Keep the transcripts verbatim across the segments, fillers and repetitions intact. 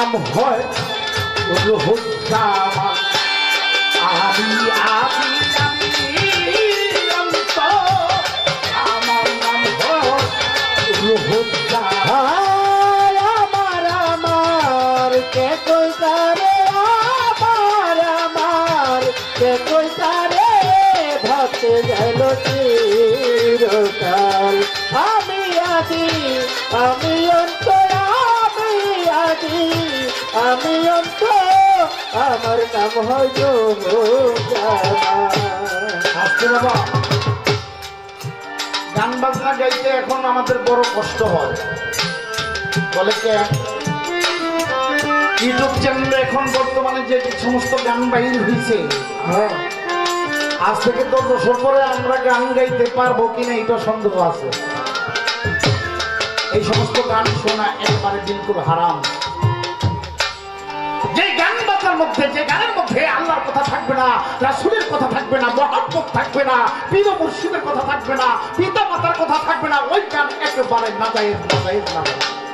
নাম হয় রুহুজ্জামান আমি আমি আমি অন্ত আমার নাম হয় রুহুজ্জামান আমার আমার কে কই তারে আমার আমার কে কই তারে ভাবতে গেল চিরকাল আমি আদি আমি অন্ত আমি আদি আমি অন্ত আমার নাম হয় আজকে বাবা গান বাজনা গাইতে এখন আমাদের বড় কষ্ট হয় বলে কে ইউটিউব চ্যানেলে এখন বর্তমানে যে সমস্ত গান বাইর হয়েছে হ্যাঁ আজ থেকে দশ বছর পরে আমরা গান গাইতে পারবো কিনা এটা সন্দেহ আছে এই সমস্ত গান শোনা একবারে বিলকুল হারাম যে গান বাজার মধ্যে যে গানের মধ্যে আল্লাহর কথা থাকবে না রাসূলের কথা থাকবে না মহব্বত থাকবে না পীর মুর্শিদের কথা থাকবে না পিতা মাতার কথা থাকবে না ওই গান একেবারে নাজায়েজ নাজায়েজ না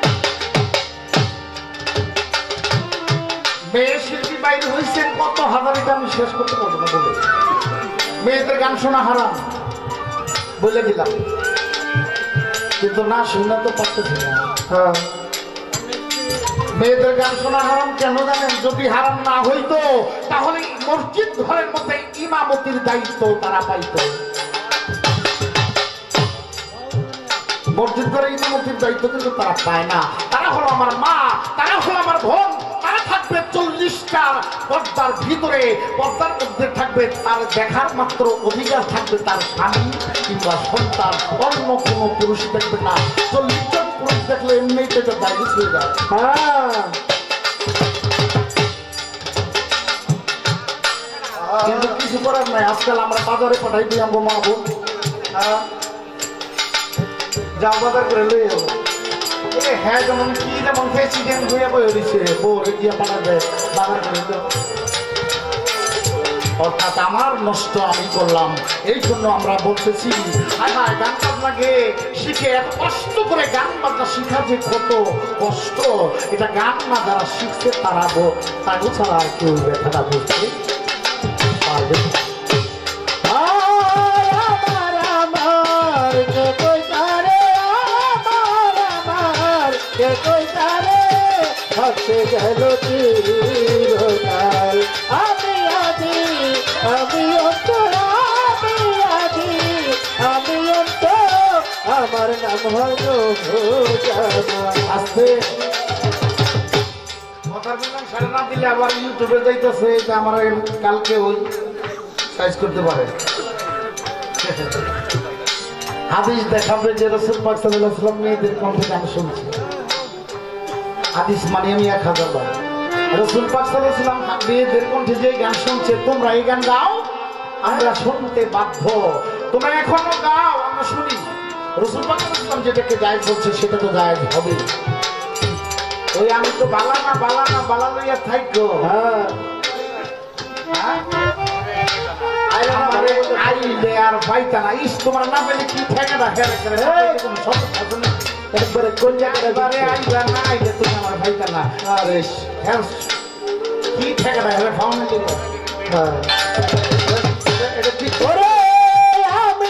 মেয়ে শিল্পী বাইরে হয়েছেন কত হাজারিটা আমি শেষ করতে পারবো না বলে মেয়েদের গান শোনা হারাম বলে দিলাম কিন্তু না শোনা তো পারতেছি না হ্যাঁ মেয়েদের গান শোনা হারাম কেন জানেন যদি হারাম না হইতো তাহলে মসজিদ ঘরের মধ্যে ইমামতির দায়িত্ব তারা পাইত মসজিদ ঘরে ইমামতির দায়িত্ব কিন্তু তারা পায় না তারা হলো আমার মা তারা হলো আমার বোন তারা থাকবে চল্লিশটা পর্দার ভিতরে পর্দার মধ্যে থাকবে তার দেখার মাত্র অধিকার থাকবে তার স্বামী কিংবা সন্তান অন্য কোনো পুরুষ দেখবে না চল্লিশ জন পুরুষ দেখলে এমনিতে তো দায়িত্ব হয়ে যায় হ্যাঁ কিন্তু কিছু করার নাই আজকাল আমরা বাজারে পাঠাই দিই আমরা মা বোন যাও বাজার করে লই যাবো হ্যাঁ যেমন কি যেমন প্রেসিডেন্ট হয়ে বই দিচ্ছে বোরে দিয়ে পাঠাবে বাজার করে অর্থাৎ আমার নষ্ট আমি করলাম এই জন্য আমরা বলতেছি হ্যাঁ হ্যাঁ গান বাজনাকে শিখে এত কষ্ট করে গান বাজনা শিখা যে কত কষ্ট এটা গান না যারা শিখছে তারা তাকে ছাড়া আর কেউ ব্যথাটা বুঝতে পারবে ভাবতে গেল চিরকাল আমি আদি আমি অন্ত আমি আদি আমি অন্ত আমার নাম হয় আস্তে কথা বললাম সাড়ে না দিলে আবার ইউটিউবে যাইতেছে এটা আমার কালকে ওই সাইজ করতে পারে হাদিস দেখাবে যে রাসূল পাক সাল্লাল্লাহু আলাইহি ওয়াসাল্লাম মেয়েদের কণ্ঠে গান শুনছে হাদিস মানে আমি এক হাজার বার রাসূল পাক সাল্লাল্লাহু আলাইহি ওয়াসাল্লাম মেয়েদের কণ্ঠে যে গান শুনছে তোমরা এই গান গাও আমরা শুনতে বাধ্য তোমরা এখনো গাও আমরা শুনি রাসূল পাক সাল্লাল্লাহু আলাইহি ওয়াসাল্লাম যেটাকে জায়েজ বলছে সেটা তো জায়েজ হবে ওই আমি তো বালা না বালা না বালা লইয়া থাকো হ্যাঁ আমারে আইলে আর পাইতা না ইস তোমরা না পেলে কি ঠেকা রাখে এরকম সব একবারে কোন জায়গায় আইবা না আইলে তুমি আমার পাইতা না আরে কি ঠেকা রাখে ফাউন্ড দিল হ্যাঁ এটা ঠিক করে আমি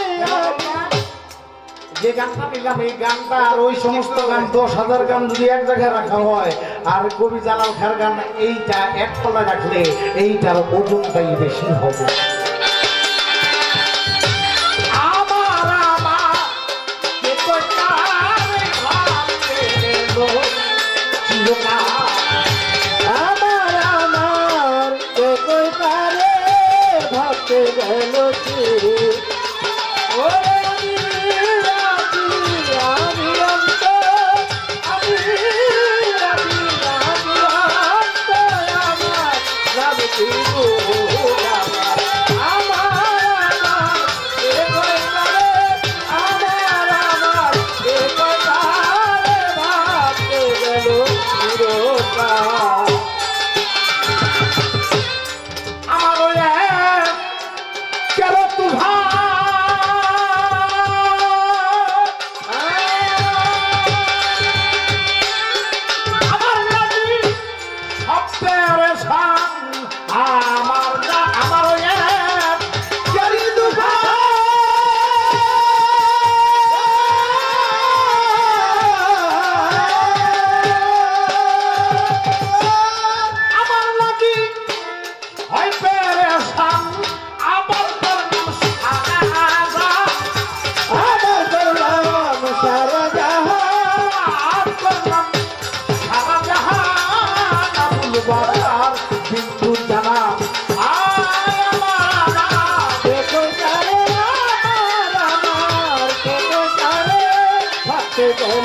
যে গানটা নিলাম এই গানটা আর ওই সমস্ত গান দশ হাজার গান যদি এক জায়গায় রাখা হয় আর কবি জালাল খার গান এইটা এক তলায় রাখলে এইটার ওজনটাই বেশি হবে আমার আমার কে কই পারে ভাবতে গেল আমি অন্ত আমি রাবি আমি অন্ত আমার রাবি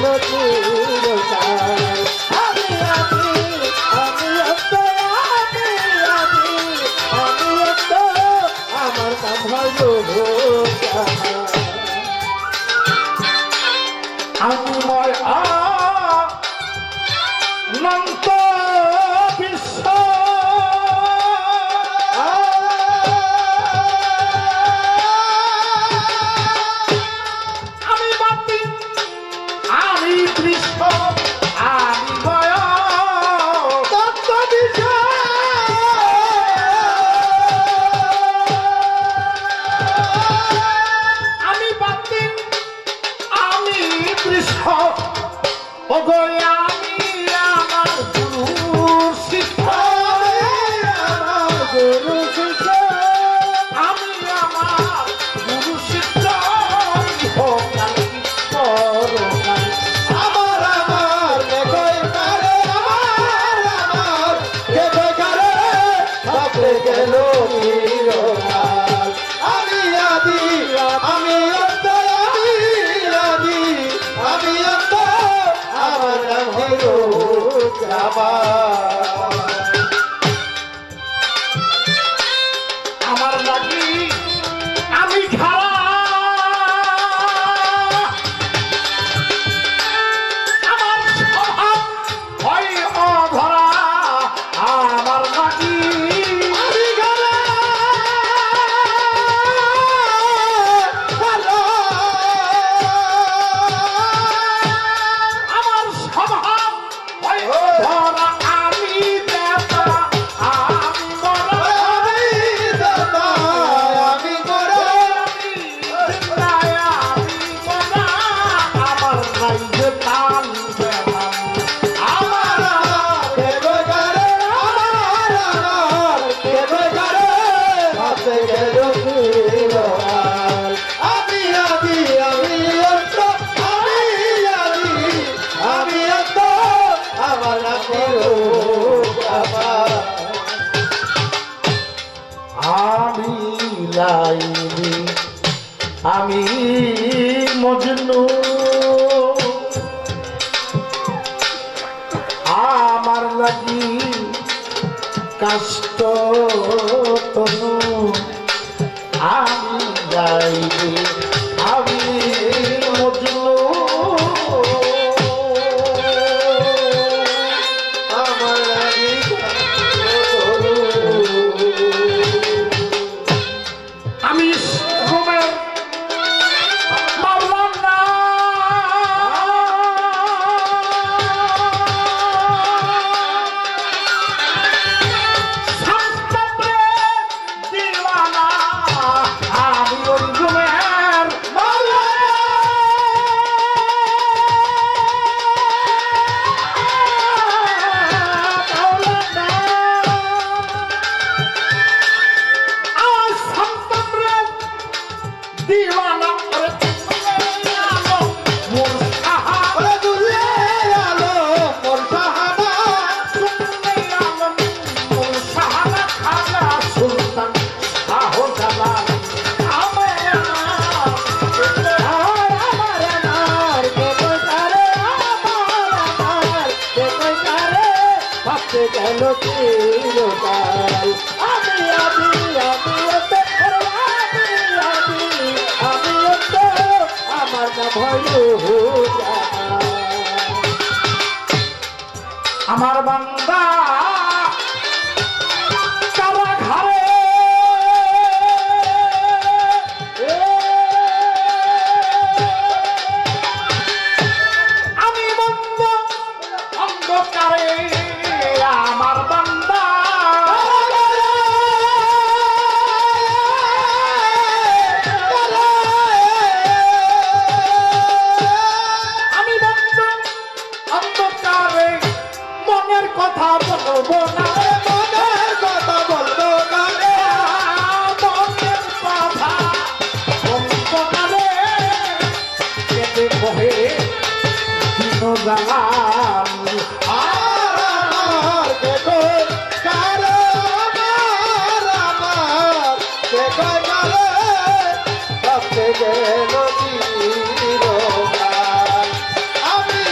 গেল চিরকাল আমি আমি আমি অন্ত আমি আমি আমি অন্ত আমার নাম হলো আমি ময় অনন্ত বিশ্ব আমি বাতি আমি কৃষ্ণ আমি ময় অনন্ত বিশ্ব আমি বাতি আমি কৃষ্ণ ওগো আমি আমার গুরু শিষ্য আমার গুরু শিষ্য আমি আমার গুরু শিষ্য ভোকালি পরকালি আমার আমার কে কই করে আমার আমার কে কই করে বাপরে গেল চিরকাল আমি আদি আমি অন্ত আমি আদি আমি অন্ত আমার নাম হলো আমার লাগি আমি খারা আমার স্বভাব হয় অধরা আমার লাগি আমি গলা আমার স্বভাব হয় অধরা আমি দেবতা আমি মরা আমি দাতা আমি করে আমি জিন্দায় আমি মরা আমার নাই যে কাল বেমান আমার আমার কে কই করে আমার আমার কে কই করে বাপরে গেল চিরকাল আমি আদি আমি অন্ত আমি আদি আমি অন্ত আমার নাম হলো আমি লাইনি আমি মজনু আমার লাগি কষ্ট তনু আমি লাইনি আমি মজনু আমার লাগি আমি রোমের মাওলানা শান্তপ্রে দিওয়ানা আমি ওই রোমের দিওয়ানা করে আলো মোর সাহা ওরে দুলে আলো মোর সাহানা শুনলে আলো মোর সাহানা খাজা সুলতান শাহ জালাল আমার আমার আমার কে কই করে আমার আমার কে কই করে বাপরে গেল চিরকাল আমি আমি আমি অন্ত আমি আমি আমি অন্ত আমার নাম হলো আমার বান্দা কারা ঘরে আমি বন্ধ অন্ধকারে আমার বান্দা আমি বন্ধ অন্ধকারে মনের কথা বলবো না মনের কথা বলবো না মনের কথা অন্ধকারে কেটে বহে দিন জালাল আমার কে কই করে আমার আমার কে কই করে বাপরে গেল চিরকাল আমি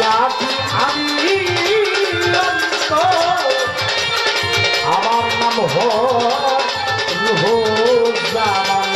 রাখি আমি অন্তর, আমার নাম হয় রুহুজ্জামান।